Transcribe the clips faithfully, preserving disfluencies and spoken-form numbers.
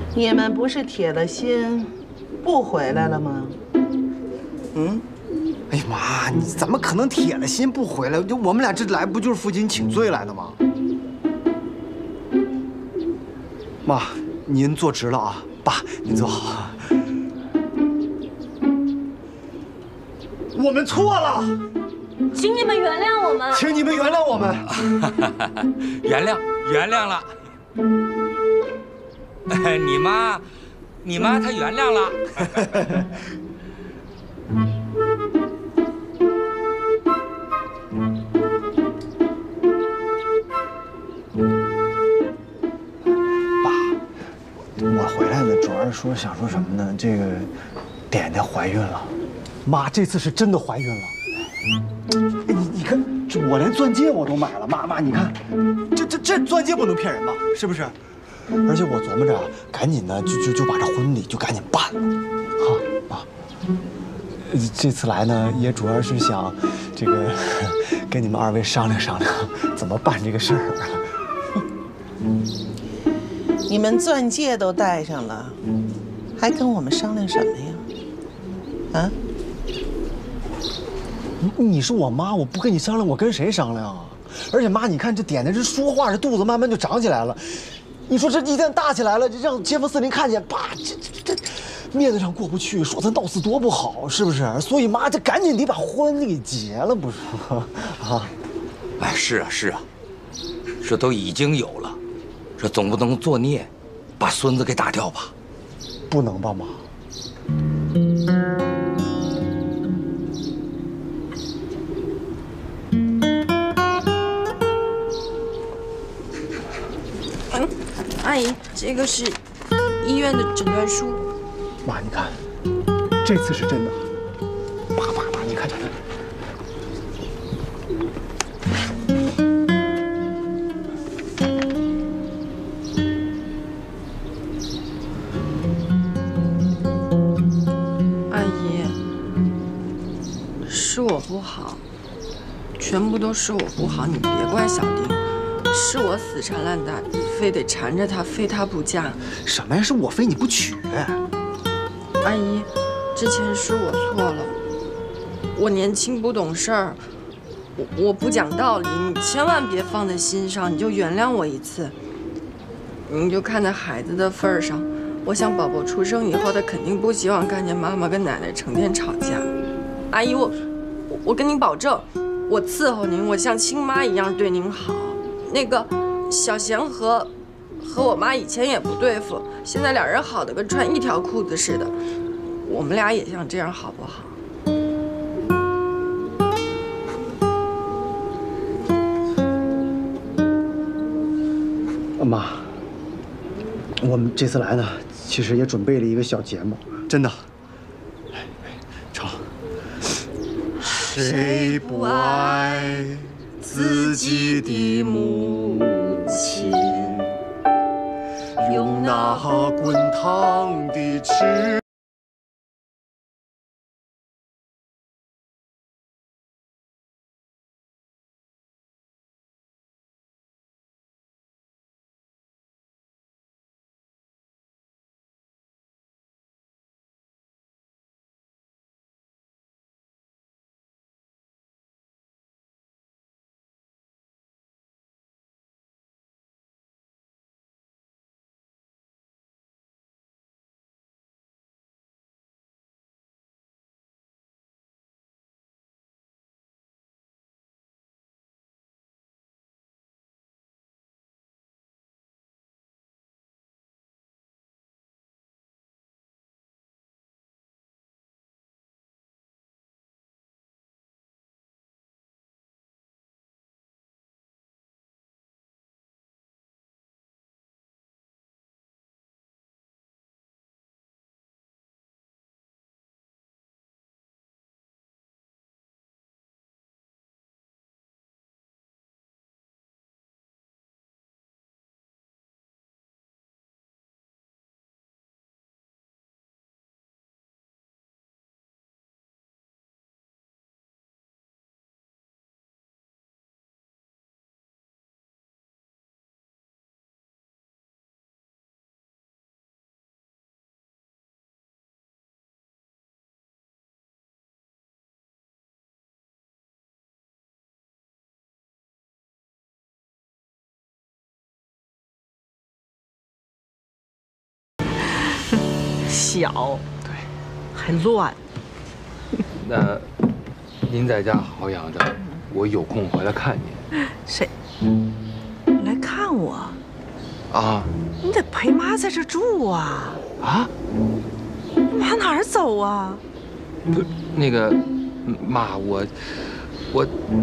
你们不是铁了心不回来了吗？嗯？ 哎呀妈，你怎么可能铁了心不回来？就我们俩这来不就是父亲请罪来的吗？妈，您坐直了啊！爸，您坐好。我们错了， 请你们原谅我们， 请你们原谅我们。 原谅，原谅了。你妈，你妈她原谅了。 我回来了，主要是说想说什么呢？这个点点怀孕了，妈，这次是真的怀孕了。哎，你你看，这我连钻戒我都买了，妈妈，你看，这这这钻戒不能骗人吧？是不是？而且我琢磨着，赶紧的就就就把这婚礼就赶紧办了，啊，妈。这次来呢，也主要是想这个跟你们二位商量商量，怎么办这个事儿。 你们钻戒都戴上了，还跟我们商量什么呀？啊？ 你是我妈，我不跟你商量，我跟谁商量啊？而且妈，你看这点点这说话，这肚子慢慢就长起来了。你说这一旦大起来了，这让街坊四邻看见，啪，这这这面子上过不去，说咱闹事多不好，是不是？所以妈，这赶紧得把婚给结了，不是吗？啊？ 哎，是啊，是啊，这都已经有了。这总不能作孽，把孙子给打掉吧？ 不能吧，妈？ 嗯，阿姨，这个是医院的诊断书。 妈，你看，这次是真的。爸爸爸，你看这。 是我不好，全部都是我不好，你别怪小丁，是我死缠烂打，非得缠着他，非他不嫁。 什么呀？是我非你不娶。 阿姨，之前是我错了，我年轻不懂事儿，我我不讲道理，你千万别放在心上，你就原谅我一次。你就看在孩子的份儿上，我想宝宝出生以后，他肯定不希望看见妈妈跟奶奶成天吵架。阿姨，我。我跟您保证，我伺候您，我像亲妈一样对您好。那个小贤和和我妈以前也不对付，现在俩人好的跟穿一条裤子似的。我们俩也像这样，好不好？ 妈，我们这次来呢，其实也准备了一个小节目，真的。谁不爱自己的母亲？用那滚烫的翅。 小， 对， 还乱。 那您在家好好养着，我有空回来看您。 谁？你来看我？ 啊你得陪妈在这住啊！ 啊， 妈哪儿走啊？ 不是那个妈，我我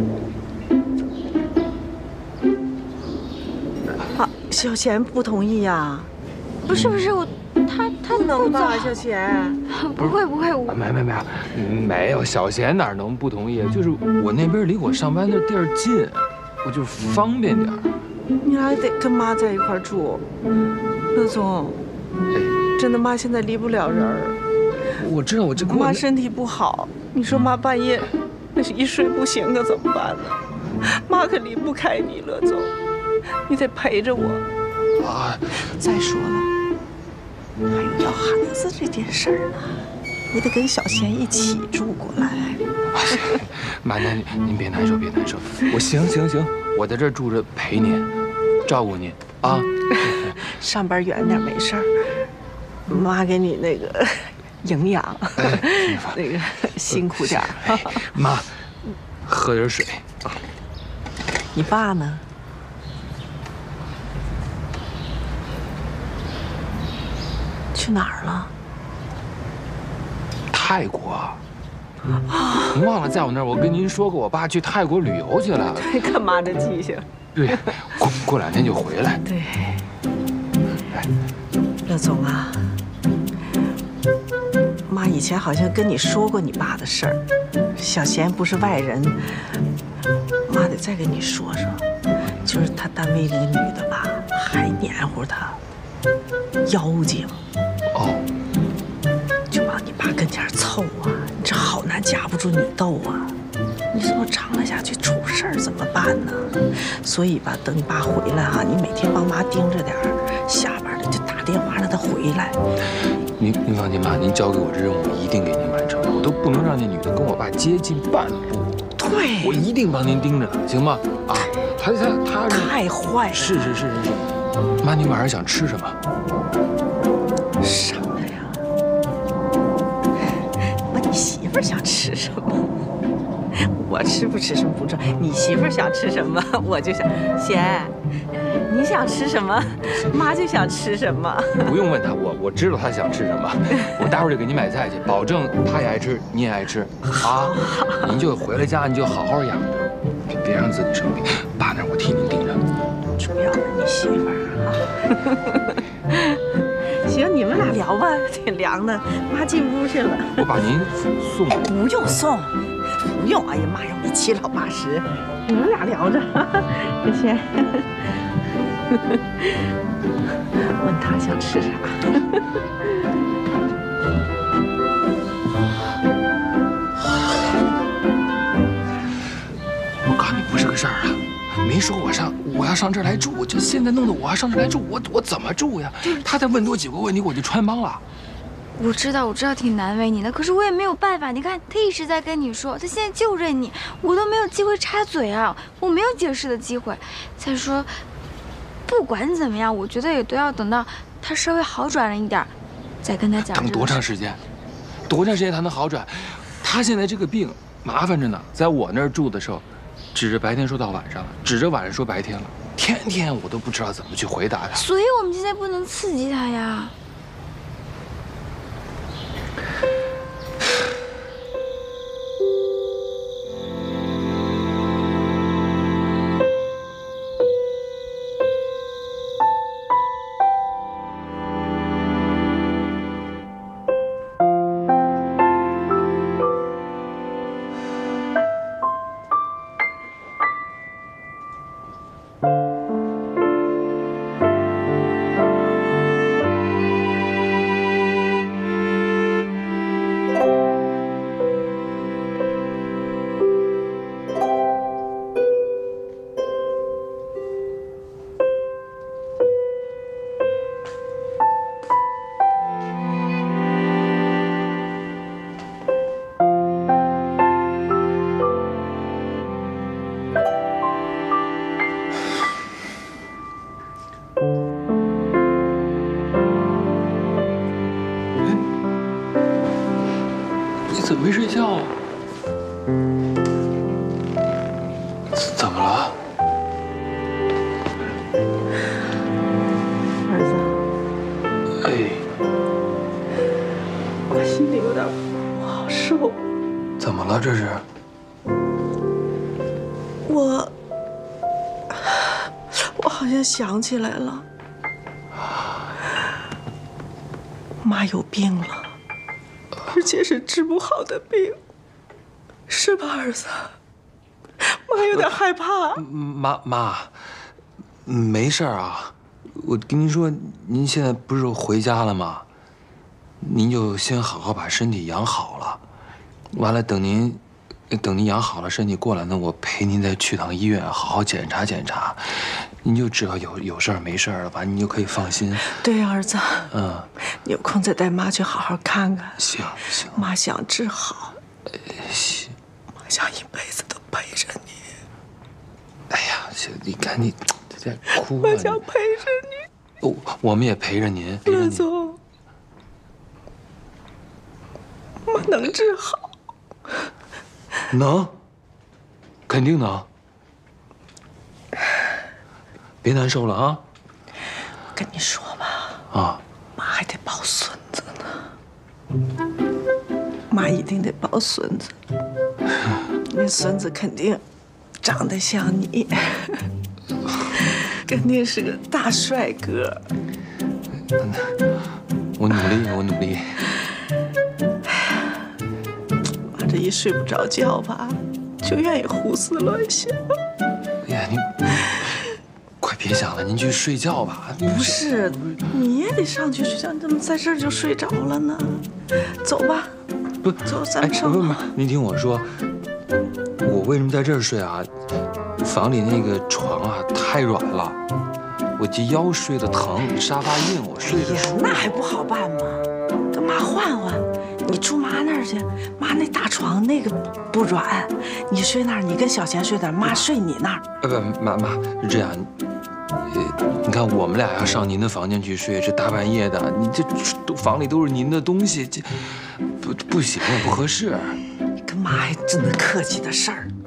啊，小贤不同意呀、 不是不是我，他他不能吧， 走小贤？ 不会不会，我没没没有没有，小贤哪能不同意？就是我那边离我上班的地儿近，我就方便点儿。 你还得跟妈在一块儿住。乐总， 哎， 真的妈现在离不了人儿。 我知道我这妈身体不好，你说妈半夜那是一睡不醒，可怎么办呢？妈可离不开你，乐总，你得陪着我。 啊， 再说了，还有要孩子这件事儿呢，你得跟小贤一起住过来。 妈，您您别难受，别难受，我行行行，我在这儿住着陪您，照顾您啊。 上班远点没事儿，妈给你那个营养， 哎、 那个辛苦点儿。 哎、妈，喝点水啊。 你爸呢？去哪儿了？ 泰国。您忘了在我那儿，我跟您说过，我爸去泰国旅游去了。 对，看妈这记性。 对，过过两天就回来。 对。乐总啊，妈以前好像跟你说过你爸的事儿。小贤不是外人，妈得再跟你说说，就是他单位那个女的吧，还黏糊他，妖精。 哦。 就往你爸跟前凑啊，你这好难夹不住你斗啊！你说长了下去出事儿怎么办呢？所以吧，等你爸回来哈、啊，你每天帮妈盯着点儿，下班了就打电话让他回来。 您您放心妈，您交给我这任务，我一定给您完成，我都不能让那女的跟我爸接近半步。 对， 我一定帮您盯着呢，行吗？啊，他他他太坏了。 是是是是是。妈，您晚上想吃什么？ 啥呀？问你媳妇儿想吃什么？我吃不吃什么不重要，你媳妇儿想吃什么，我就想。贤，你想吃什么，妈就想吃什么。 不用问他，我我知道他想吃什么，我待会儿就给您买菜去，保证他也爱吃，你也爱吃啊！您就回了家，你就好好养着，别别让自己生病。爸那儿我替您盯着。 主要是你媳妇儿啊。行，你们俩聊吧，挺凉的，妈进屋去了。 我把您送。 哎，不用送，不用。哎呀妈呀，我七老八十，你们俩聊着。这先问他想吃啥。 我告诉你，不是个事儿啊！没说我上我要上这儿来住，就现在弄得我要上这儿来住，我我怎么住呀？他再问多几个问题，我就穿帮了。 我知道，我知道挺难为你的，可是我也没有办法。你看，他一直在跟你说，他现在就认你，我都没有机会插嘴啊，我没有解释的机会。再说，不管怎么样，我觉得也都要等到他稍微好转了一点，再跟他讲。 等多长时间？多长时间才能好转？他现在这个病麻烦着呢，在我那儿住的时候，指着白天说到晚上了，指着晚上说白天了，天天我都不知道怎么去回答他。 所以我们现在不能刺激他呀。 么了？这是？ 我，我好像想起来了，妈有病了，而且是治不好的病，是吧，儿子？妈有点害怕。 妈妈，没事儿啊。我跟您说，您现在不是回家了吗？您就先好好把身体养好了，完了等您，等您养好了身体过来呢，我陪您再去趟医院，好好检查检查。您就只要有有事儿没事儿了，完您就可以放心。 对呀，儿子。 嗯， 你有空再带妈去好好看看。 行行。 妈想治好。 行。 妈想一辈子都陪着你。 哎呀，行，你看你在哭啊！ 我想陪着你。 哦，我们也陪着您。 乐总，妈能治好。 能，肯定能。别难受了啊！ 跟你说吧， 啊， 妈还得抱孙子呢。妈一定得抱孙子，那孙子肯定长得像你，肯定是个大帅哥。 我努力，我努力。 妈这一睡不着觉吧，就愿意胡思乱想。 哎呀，你快别想了，您去睡觉吧。 不是，你也得上去睡觉，你怎么在这儿就睡着了呢？走吧。 不， 走，咱们上。 不不，您听我说，我为什么在这儿睡啊？房里那个床啊太软了，我这腰睡得疼，沙发硬，我睡得舒服。 那还不好办吗？跟妈换换，你住妈那儿去，妈那大床那个不软，你睡那儿，你跟小贤睡那儿，妈睡你那儿。 呃不，妈妈是这样，呃，你看我们俩要上您的房间去睡，这大半夜的，你这都房里都是您的东西，这不不行，不合适。 你跟妈还真的客气的事儿。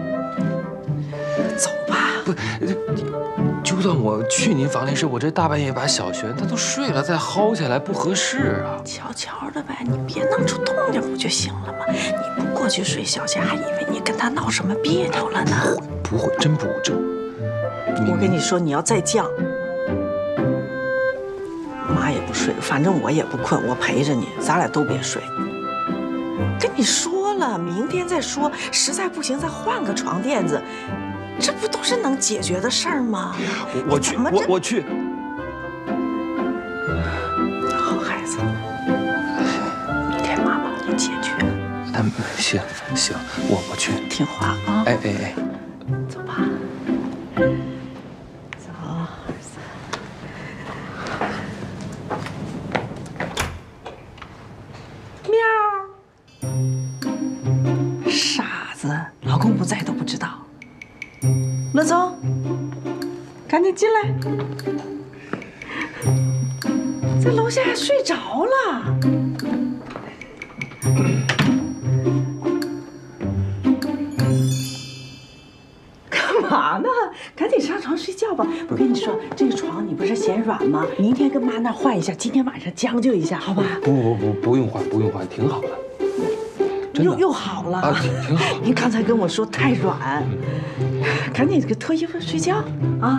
走吧。 不，就算我去您房里睡，我这大半夜把小璇他都睡了再薅起来，不合适啊。 悄悄的呗，你别弄出动静不就行了吗？你不过去睡，小贤还以为你跟他闹什么别扭了呢。 不会，真不这。 我跟你说，你要再犟，妈也不睡，反正我也不困，我陪着你，咱俩都别睡。跟你说了，明天再说，实在不行再换个床垫子，这不都是能解决的事儿吗？ 我我去，我我去。 好孩子，明天妈帮你解决。 嗯，行行，我我去。 听话啊！ 哎哎哎， 走吧。走，儿子。喵。傻子，老公不在都不知道。乐总，赶紧进来，在楼下睡着了。干嘛呢？赶紧上床睡觉吧。我跟你说，这个床你不是嫌软吗？明天跟妈那换一下，今天晚上将就一下，好吧？ 不不不，不用换，不用换，挺好的。 又又好了啊，挺挺好。 您刚才跟我说太软，赶紧给脱衣服睡觉啊！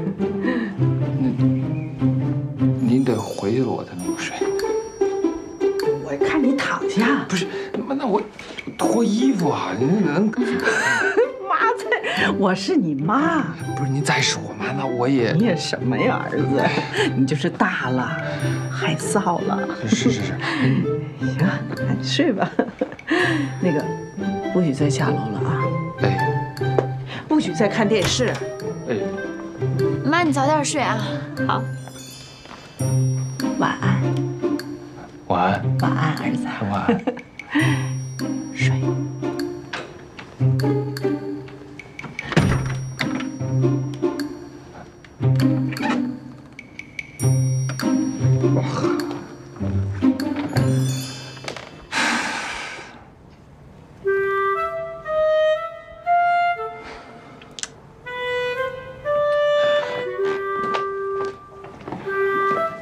您得回去了我才能睡。 我看你躺下。 不是，那我脱衣服啊，您能？ 妈在，我是你妈。 不是，您再是我妈，那我也…… 你也什么呀，儿子？你就是大了，害臊了。 是是是。 行，那你睡吧。那个，不许再下楼了啊！ 哎， 不许再看电视。 哎， 妈，你早点睡啊。 好，晚安。 晚安。 晚安，儿子。 晚安。 睡。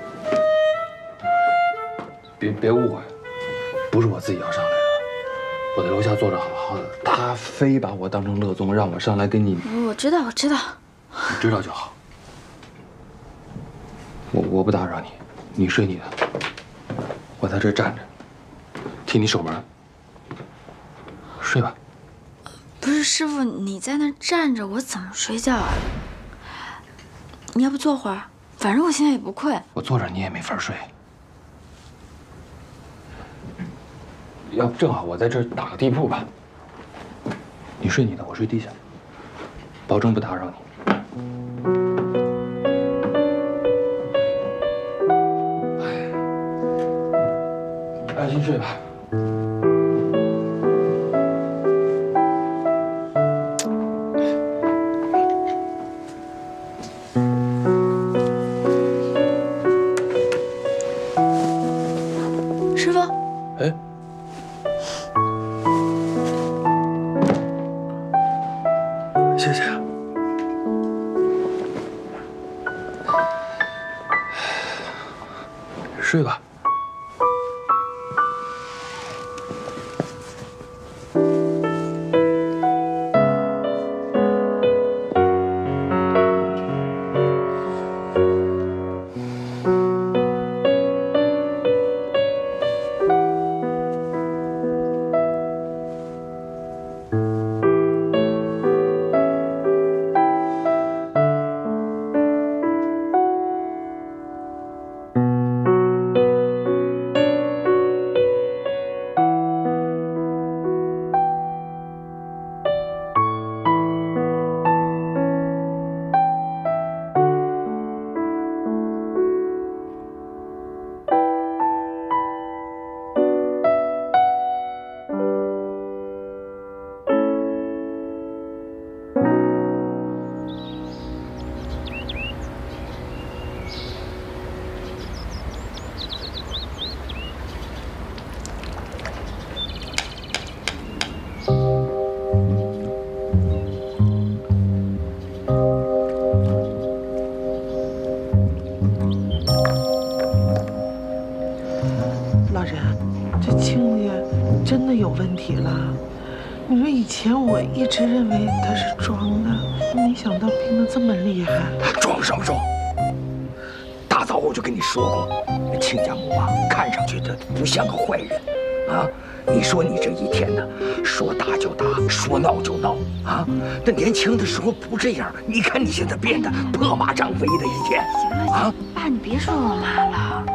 别别误会，不是我自己要上来的， 我在楼下坐着好好的，他非把我当成乐宗，让我上来跟你。 我知道，我知道。 你知道就好。我我不打扰你，你睡你的，我在这站着，替你守门。睡吧。 不是师傅，你在那站着，我怎么睡觉啊？你要不坐会儿，反正我现在也不困。 我坐着你也没法睡。要不正好我在这儿打个地铺吧。你睡你的，我睡地下，保证不打扰你。安心睡吧。 师傅， 哎。谢谢。睡吧。 问题了。你说以前我一直认为他是装的，没想到病得这么厉害。 装什么装？大早我就跟你说过，那亲家母啊，看上去他不像个坏人啊。你说你这一天呢，说打就打，说闹就闹啊。那年轻的时候不这样，你看你现在变得破马张飞的一天。 行了，行了，爸，你别说我妈了。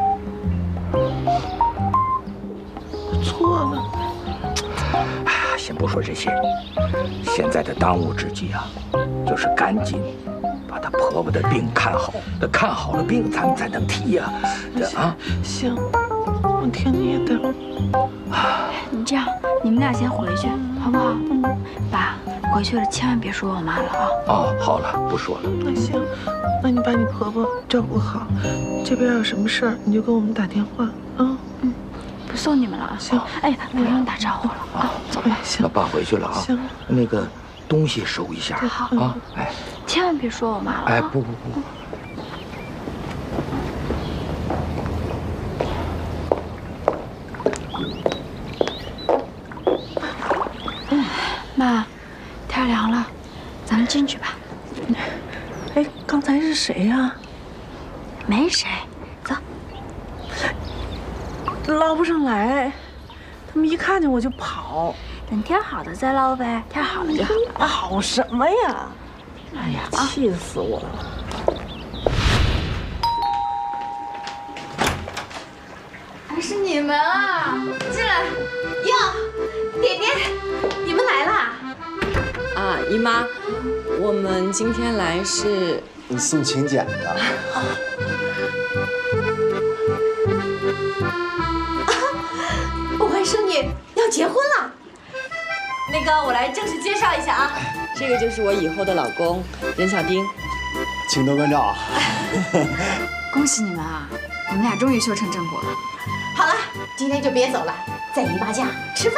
我错了。 哎呀，先不说这些，现在的当务之急啊，就是赶紧把她婆婆的病看好。那看好了病，咱们才能提呀。这啊， 行，我听你的。 你这样，你们俩先回去，好不好？嗯，爸，回去了千万别说我妈了啊。 哦，好了，不说了。 那行，那你把你婆婆照顾好，这边有什么事儿你就跟我们打电话啊。嗯。 不送你们了啊！ 行， 哎，不用打招呼了啊！走吧， 行。 那爸回去了啊。 行。 那个东西收一下。 好啊，哎， 千万别说我妈了。 哎，不不不。 嗯，妈，天凉了，咱们进去吧。 哎，刚才是谁呀？ 没谁。 捞不上来，他们一看见我就跑。 等天好了再捞呗，天好了就好了。 跑什么呀？哎呀，气死我了！ 还是你们啊！进来。哟，点点，你们来啦！ 啊，姨妈，我们今天来是送请柬的。 不怀孙女要结婚了。那个，我来正式介绍一下啊， 这个就是我以后的老公任小丁， 请多关照。 恭喜你们啊！你们俩终于修成正果了。 好了，今天就别走了，在姨妈家吃饭。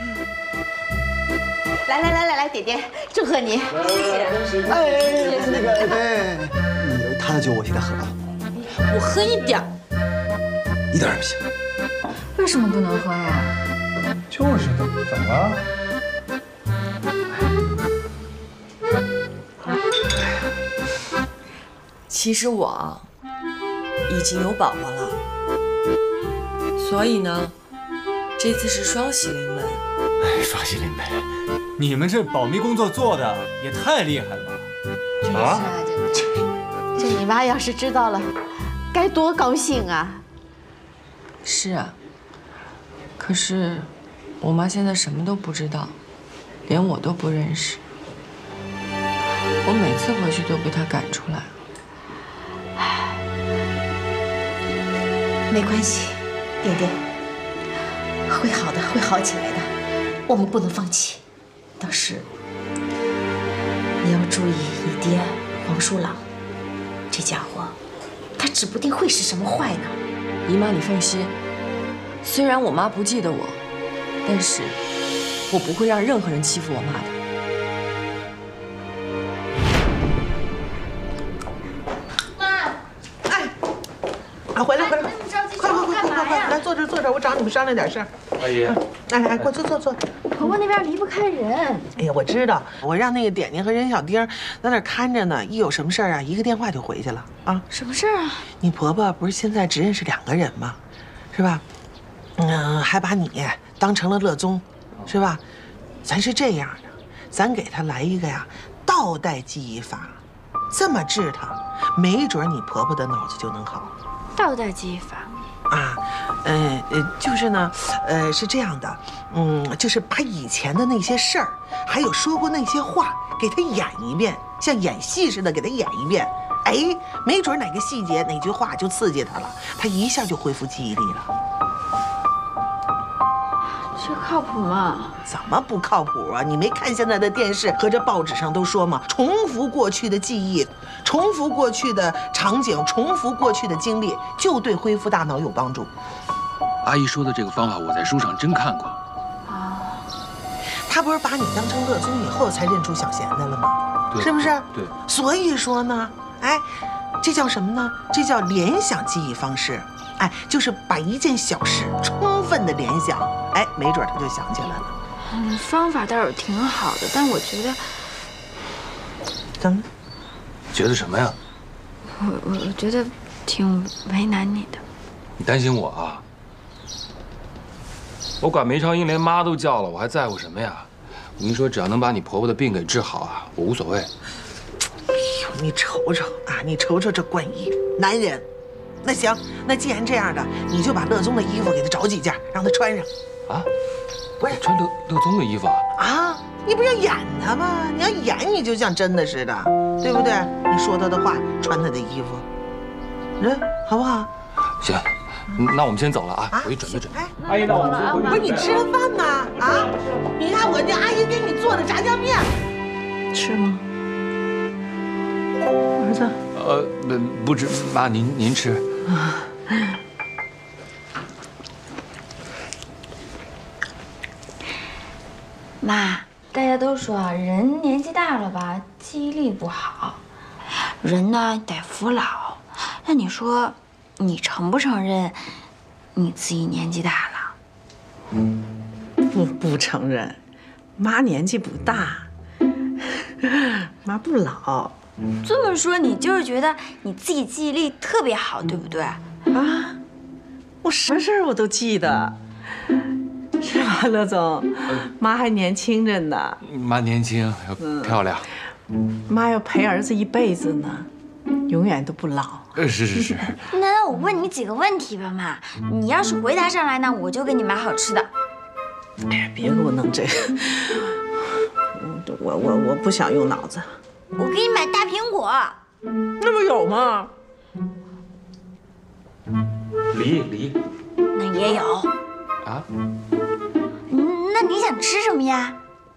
来来来来来，点点，祝贺你，谢谢。 哎，那个，哎，你他的酒我替他喝了， 我喝一点， 一点也不行。 为什么不能喝呀？ 就就是怎么怎么了？ 其实我已经有宝宝了，所以呢，这次是双喜临门。 哎，双喜临门，你们这保密工作做的也太厉害了吧？ 啊，这这你妈要是知道了，该多高兴啊！ 是啊，可是我妈现在什么都不知道，连我都不认识。我每次回去都被她赶出来。 没关系，点点，会好的，会好起来的。我们不能放弃。倒是你要注意你爹黄鼠狼，这家伙，他指不定会是什么坏呢。 姨妈，你放心，虽然我妈不记得我，但是我不会让任何人欺负我妈的。 啊，回来回来， 那么着急快快快快快快，来干嘛呀？ 坐这坐这，我找你们商量点事儿。 阿姨， 来来，快坐坐坐。 婆婆那边离不开人。 哎呀，我知道，我让那个点点和任小丁在那儿看着呢，一有什么事儿啊，一个电话就回去了啊。 什么事儿啊？ 你婆婆不是现在只认识两个人吗？是吧？嗯，还把你当成了乐宗，是吧？咱是这样的，咱给她来一个呀倒带记忆法，这么治她，没准你婆婆的脑子就能好。 倒带记忆法。 啊，呃呃，就是呢，呃，是这样的，嗯，就是把以前的那些事儿，还有说过那些话，给他演一遍，像演戏似的给他演一遍。哎，没准哪个细节、哪句话就刺激他了，他一下就恢复记忆力了。 这靠谱吗？ 怎么不靠谱啊？你没看现在的电视和这报纸上都说吗？重复过去的记忆，重复过去的场景，重复过去的经历，就对恢复大脑有帮助。 阿姨说的这个方法，我在书上真看过。 啊， 他不是把你当成乐宗以后才认出小贤来了吗？ 对， 是不是？ 对。 所以说呢，哎，这叫什么呢？这叫联想记忆方式。哎，就是把一件小事充分的联想，哎，没准他就想起来了。 嗯，方法倒是挺好的，但我觉得， 怎么？ 觉得什么呀？ 我我我觉得挺为难你的。 你担心我啊？我管梅超英连妈都叫了，我还在乎什么呀？我跟你说，只要能把你婆婆的病给治好啊，我无所谓。 哎呦，你瞅瞅啊，你瞅瞅这冠衣，男人。那行，那既然这样的，你就把乐宗的衣服给他找几件，让他穿上。 啊？ 不是穿乐乐宗的衣服啊？ 啊，你不是要演他吗？你要演，你就像真的似的，对不对？你说他的话，穿他的衣服，嗯，好不好？ 行，那我们先走了啊，回去准备准备。 阿姨，那我们先回不是你吃了饭吗？啊，你看我这阿姨给你做的炸酱面， 吃吗？儿子。 呃，不不止，妈您您吃。 啊。 妈，大家都说啊，人年纪大了吧，记忆力不好，人呢得服老。那你说，你承不承认你自己年纪大了？ 不不承认，妈年纪不大，妈不老。 这么说，你就是觉得你自己记忆力特别好，对不对？ 啊，我什么事儿我都记得，是吧，乐总？妈还年轻着呢。 妈年轻又漂亮。 妈要陪儿子一辈子呢，永远都不老。 呃，是是是。 那我问你几个问题吧，妈。你要是回答上来呢，我就给你买好吃的。 哎呀，别给我弄这个，我我我不想用脑子。 我给你买大苹果， 那不有吗？ 梨梨， 那也有啊。 嗯，那你想吃什么呀？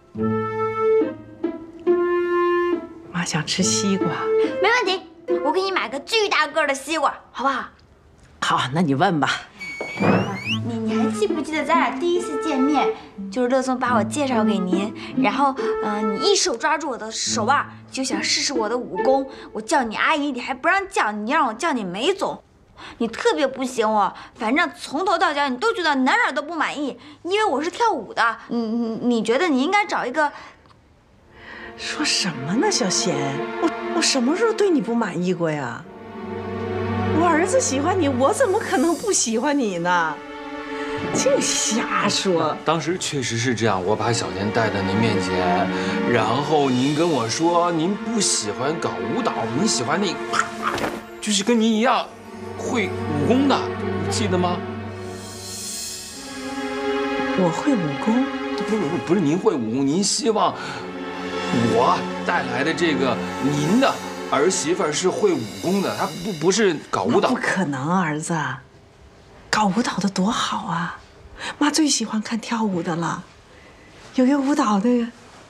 妈想吃西瓜。 没问题，我给你买个巨大个的西瓜，好不好？ 好，那你问吧。 你你还记不记得咱俩第一次见面，就是乐总把我介绍给您，然后嗯、呃，你一手抓住我的手腕，就想试试我的武功。我叫你阿姨，你还不让叫，你让我叫你梅总。 你特别不喜欢我，反正从头到脚你都觉得哪哪都不满意，因为我是跳舞的。你你你觉得你应该找一个？ 说什么呢，小贤？我我什么时候对你不满意过呀？我儿子喜欢你，我怎么可能不喜欢你呢？净瞎说！ 当时确实是这样，我把小贤带到您面前，然后您跟我说您不喜欢搞舞蹈，您喜欢那个啪，就是跟您一样会武功的，你记得吗？ 我会武功？ 不不不，不是您会武功，您希望我带来的这个您的儿媳妇是会武功的，她不不是搞舞蹈。 不可能，儿子，搞舞蹈的多好啊！妈最喜欢看跳舞的了，有个舞蹈那个，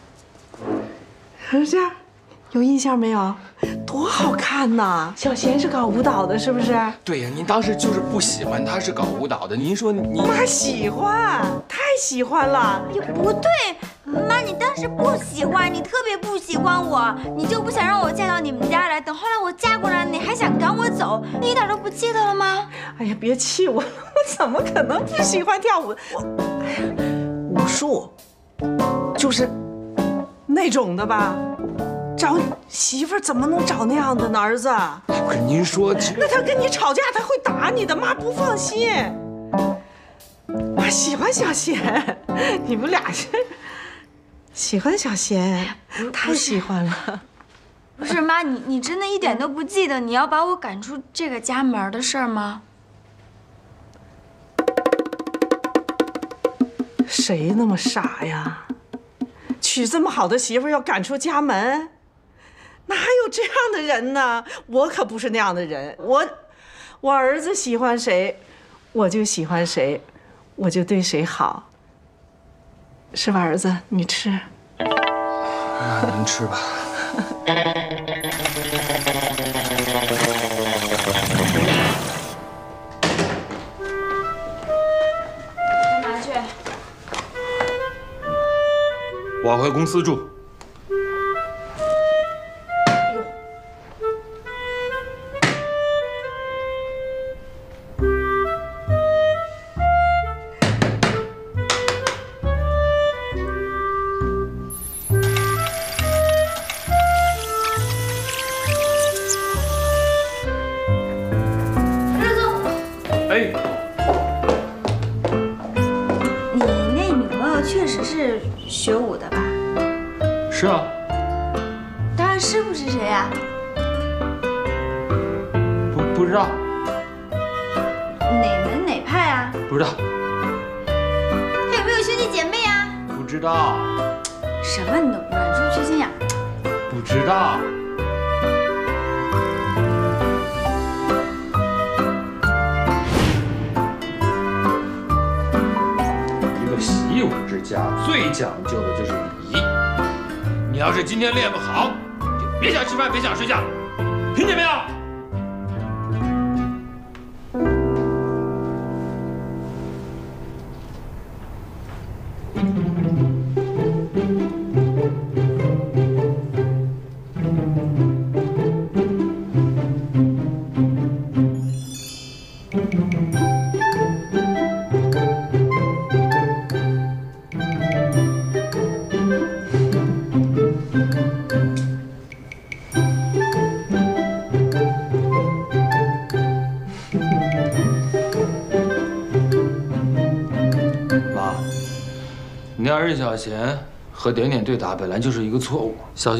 儿子有印象没有？多好看呐！小贤是搞舞蹈的，是不是？ 对呀，您当时就是不喜欢她是搞舞蹈的，您说您妈喜欢，太喜欢了。 也不对，妈，你当时不喜欢，你特别不喜欢我，你就不想让我嫁到你们家来。等后来我嫁过来，你还想赶我走，你一点都不记得了吗？ 哎呀，别气我了，我怎么可能不喜欢跳舞？我，哎呀，武术，就是那种的吧。找媳妇儿怎么能找那样的呢？儿子， 可是您说， 那他跟你吵架，他会打你的，妈不放心。妈喜欢小贤，你们俩是喜欢小贤，太喜欢了。 不是妈，你你真的一点都不记得你要把我赶出这个家门的事儿吗？ 谁那么傻呀？娶这么好的媳妇儿要赶出家门？哪有这样的人呢？我可不是那样的人。我，我儿子喜欢谁，我就喜欢谁，我就对谁好。是吧，儿子？你吃。 那您吃吧。 干嘛去？ 我要回公司住。哎， 你那女朋友确实是学舞的吧？ 是啊。 当然师傅是谁呀？ 不不知道。 哪门哪派啊？ 不知道。 他有没有兄弟姐妹啊？ 不知道。 什么你都不知道，你是不是缺心眼？ 不知道。习武之家最讲究的就是礼仪。你要是今天练不好，你就别想吃饭，别想睡觉，听见没有？你要任小贤和点点对打，本来就是一个错误。小贤。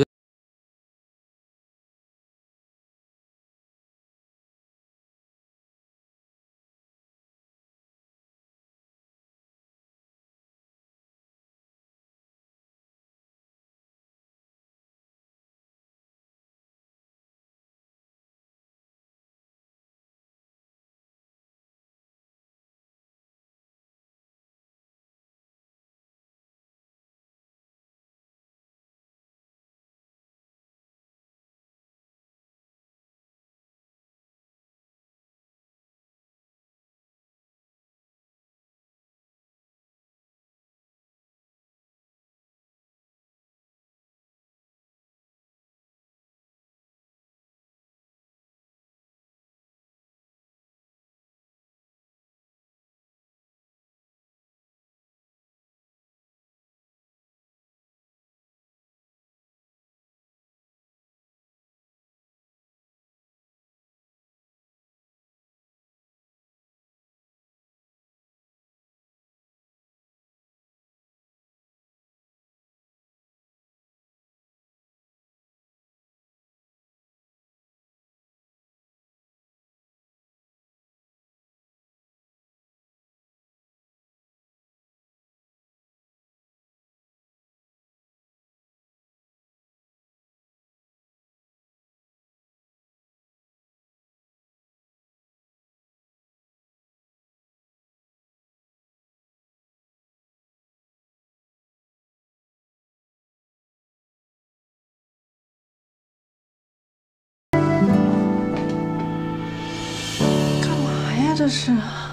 这是？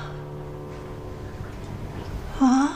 啊？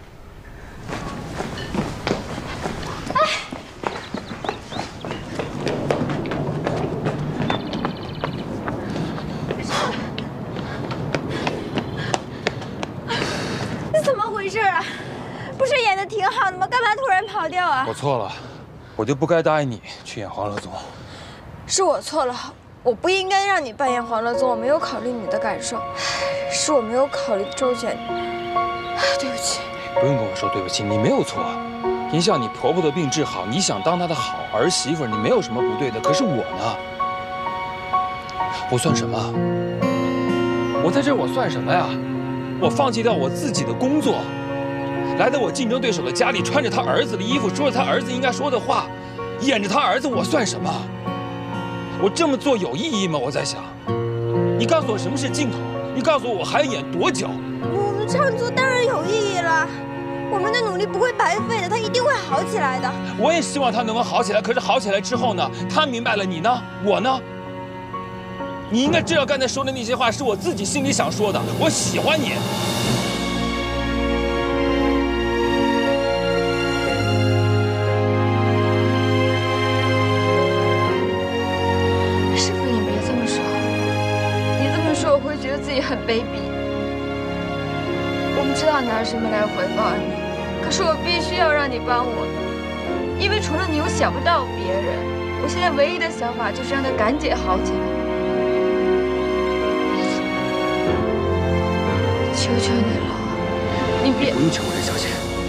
你怎么回事啊？不是演的挺好的吗？干嘛突然跑掉啊？ 我错了，我就不该答应你去演黄乐宗。 是我错了，我不应该让你扮演黄乐宗，我没有考虑你的感受，是我没有考虑周全。对不起。 不用跟我说对不起，你没有错。你想你婆婆的病治好，你想当她的好儿媳妇，你没有什么不对的。可是我呢？我算什么？我在这儿我算什么呀？我放弃掉我自己的工作，来到我竞争对手的家里，穿着他儿子的衣服，说着他儿子应该说的话，演着他儿子，我算什么？我这么做有意义吗？我在想，你告诉我什么是镜头？你告诉我我还要演多久？ 我们这样做当然有意义了，我们的努力不会白费的，他一定会好起来的。 我也希望他能够好起来，可是好起来之后呢？他明白了，你呢？我呢？你应该知道刚才说的那些话是我自己心里想说的。我喜欢你。 师傅，你别这么说，你这么说我会觉得自己很卑鄙。我们知道拿什么来回报你，可是我必须要让你帮我，因为除了你，我想不到别人。我现在唯一的想法就是让他赶紧好起来。求求你了，你别…… 不用求我，任小姐。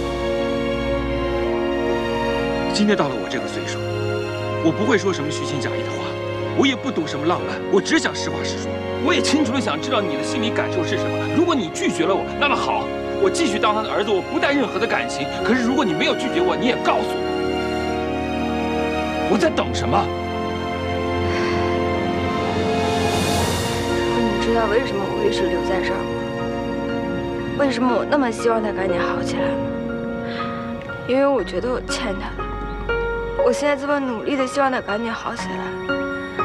今天到了我这个岁数，我不会说什么虚情假意的话，我也不懂什么浪漫，我只想实话实说。我也清楚的想知道你的心理感受是什么。如果你拒绝了我，那么好，我继续当他的儿子，我不带任何的感情。可是如果你没有拒绝我，你也告诉我，我在等什么？ 你知道为什么我会一直留在这儿吗？为什么我那么希望他赶紧好起来吗？因为我觉得我欠他的。我现在这么努力的希望他赶紧好起来，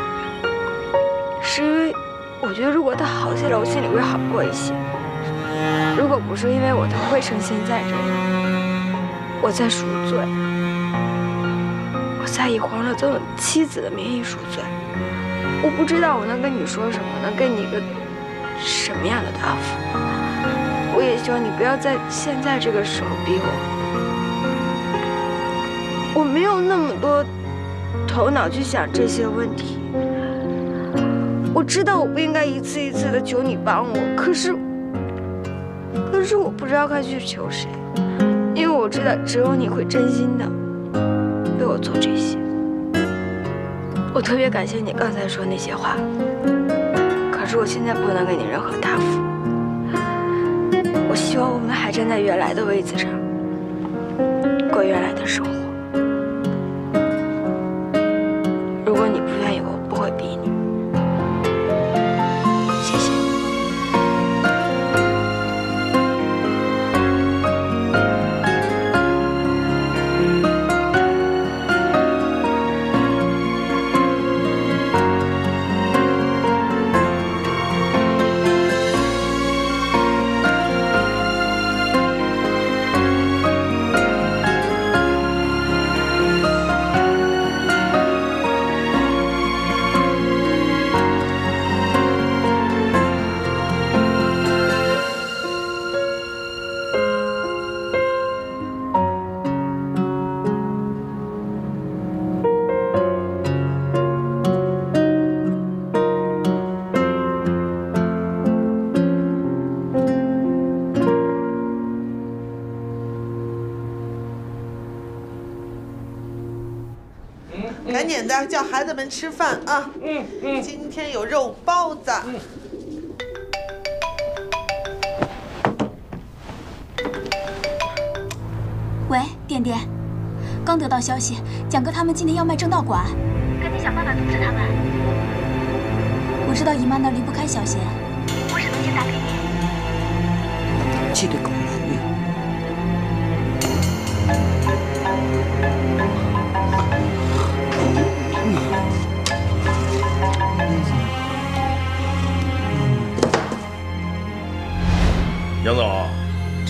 是因为我觉得如果他好起来，我心里会好过一些。如果不是因为我，他不会成现在这样。我在赎罪，我在以黄乐宗的妻子的名义赎罪。我不知道我能跟你说什么，能给你一个什么样的答复。我也希望你不要在现在这个时候逼我。我没有那么多头脑去想这些问题。我知道我不应该一次一次的求你帮我，可是，可是我不知道该去求谁，因为我知道只有你会真心的为我做这些。我特别感谢你刚才说那些话，可是我现在不能给你任何答复。我希望我们还站在原来的位子上，过原来的生活。如果你不愿意，我不会逼你。谢谢。 赶紧的，叫孩子们吃饭啊！嗯嗯，今天有肉包子。嗯。 喂，点点，刚得到消息，蒋哥他们今天要卖正道馆，赶紧想办法阻止他们。我知道姨妈那儿离不开小贤，我只能先打给你。 这个狗女。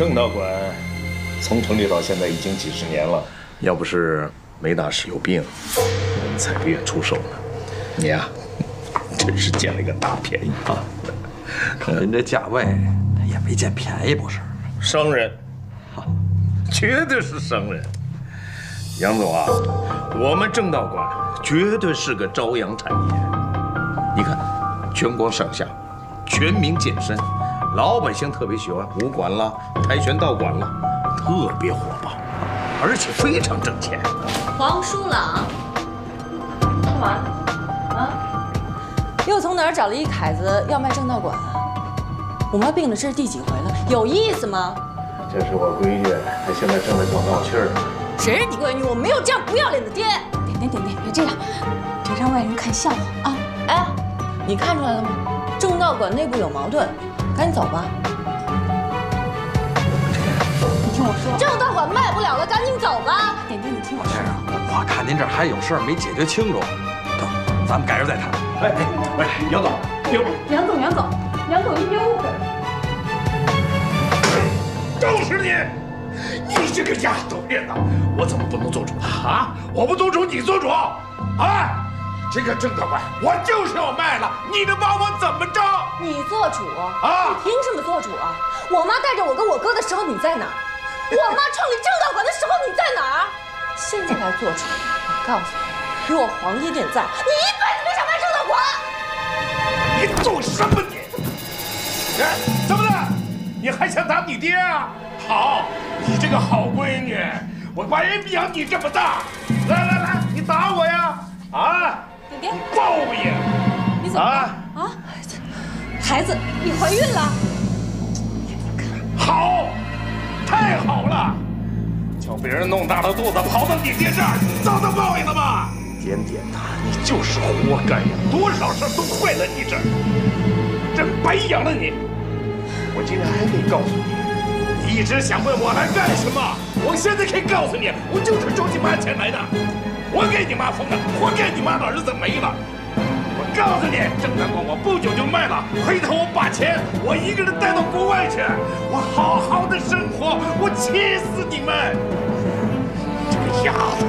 正道馆从成立到现在已经几十年了，要不是梅大师有病，我们才不愿出手呢。你呀、啊，真是捡了一个大便宜啊！ 可您这价位也没捡便宜，不是？ 商人，绝对是商人。杨总啊，我们正道馆绝对是个朝阳产业。你看，全国上下全民健身，老百姓特别喜欢武馆啦、跆拳道馆啦，特别火爆，而且非常挣钱。 黄书朗， 干嘛？啊？又从哪儿找了一凯子要卖正道馆啊？我妈病了，这是第几回了？有意思吗？ 这是我闺女，她现在正在搞闹气儿。 谁是你闺女？我没有这样不要脸的爹。 点点点点，别这样，别让外人看笑话啊！ 哎，你看出来了吗？正道馆内部有矛盾，赶紧走吧。 你听我说， 正道馆卖不了了，赶紧走吧。 点点，你听我说， 我看您这还有事儿没解决清楚，等咱们改日再谈。 哎哎喂，杨总，杨杨总，杨总，杨总，你别误会了。 就是你，你这个丫头片子，我怎么不能做主啊？我不做主，你做主啊！这个正道馆我就是要卖了，你能把我怎么着？ 你做主啊？ 你凭什么做主啊？我妈带着我跟我哥的时候你在哪儿？我妈创立正道馆的时候你在哪儿？现在来做主，我告诉你，有我黄一店在，你一辈子别想卖正道馆。 你做什么你？哎，怎么的？你还想打你爹啊？好，你这个好闺女，我把人养你这么大，来来来，你打我呀！啊！ 点点， 你报应！ 你怎么了？啊？孩子，你怀孕了？ 好，太好了！叫别人弄大了肚子跑到你爹这儿，遭到报应了吧？点点呐，你就是活该呀！多少事都坏在你这儿，真白养了你！我今天还可以告诉你，你一直想问我来干什么？我现在可以告诉你，我就是周你妈钱来的。活该你妈疯了，活该你妈的儿子没了。我告诉你，正道馆我不久就卖了，回头我把钱我一个人带到国外去，我好好的生活，我气死你们！这个丫头！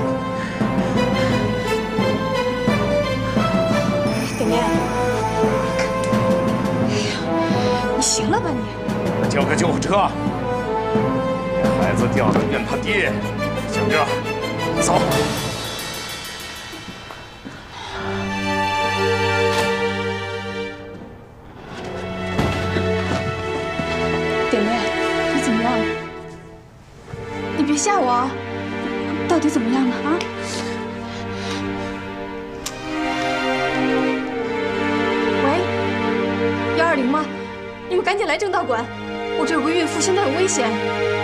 点点，哎呀，你行了吧你？ 叫个救护车！孩子掉了怨他爹，小哥，走。 点点，你怎么样？你别吓我啊！到底怎么样了啊？喂，幺二零吗？你们赶紧来正道馆，我这有个孕妇，现在有危险。